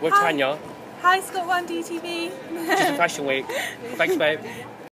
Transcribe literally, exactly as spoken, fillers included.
with Hi. Tanya. Hi, Scott one D T V. Just a Fashion Week. Thanks, babe.